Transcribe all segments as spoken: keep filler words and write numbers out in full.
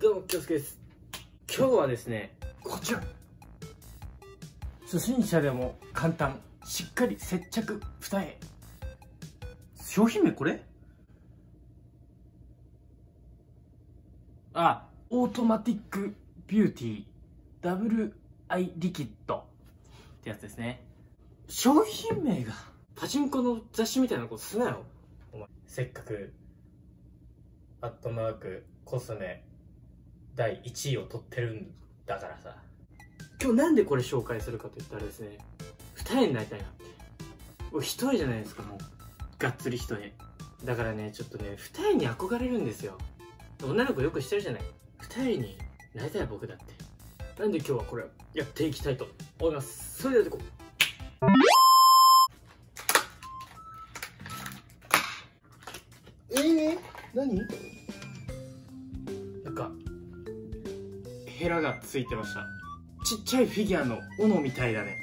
どうも、きょうすけです。今日はですね、こちら初心者でも簡単、しっかり接着二重。商品名これ？あ、オートマティックビューティーダブルアイリキッドってやつですね。商品名がパチンコの雑誌みたいなことすなよお前。せっかくアットマークコスメだいいちいを取ってるんだからさ。今日なんでこれ紹介するかと言ったらですね、二重になりたいなって。僕一重じゃないですか、もうがっつり一重だからね、ちょっとね二重に憧れるんですよ。女の子よくしてるじゃない、二重になりたい僕だって。なんで今日はこれやっていきたいと思います。それではこうえー、何なんかヘラがついてました。ちっちゃいフィギュアの斧みたいだね。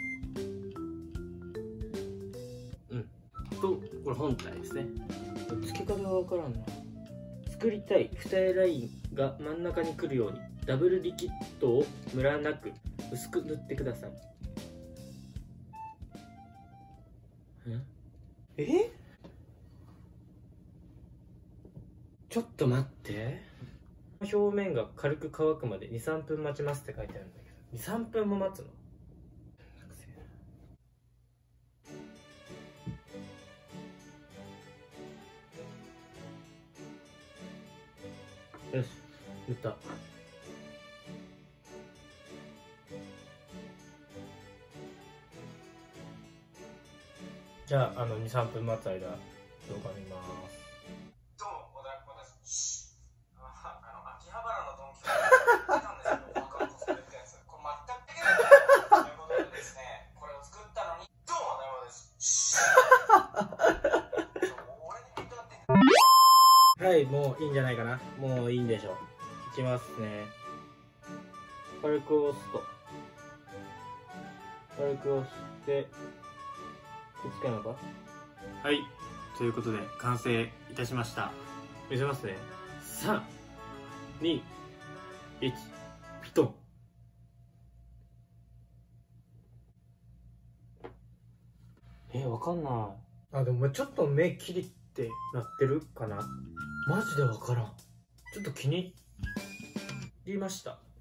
うんと、これ本体ですね。付け方がわからんな。作りたい二重ラインが真ん中に来るようにダブルリキッドをムラなく薄く塗ってください。え？ちょっと待って、表面が軽く乾くまでにさんぷん待ちますって書いてあるんだけど、にさんぷんも待つの？よし、塗った。じゃあ、あのにさんぷん待つ間動画見ます。 どうも、小田小田です。あの、秋葉原のドンキホーテで売ってたんですけど、僕はコスプレってやつ。これ全くできないということでですね、これを作ったのに、どうも、小田小田です。俺に見とって。 はい、もういいんじゃないかな。もういいんでしょう。いきますね。軽く押すと。軽く押して、くっつけるのか？はい。ということで、完成いたしました。見せますね。さん、に、いち、ピトン。え、わかんない。あ、でもちょっと目キリってなってるかな。マジでわからん。ちょっと気に入りました。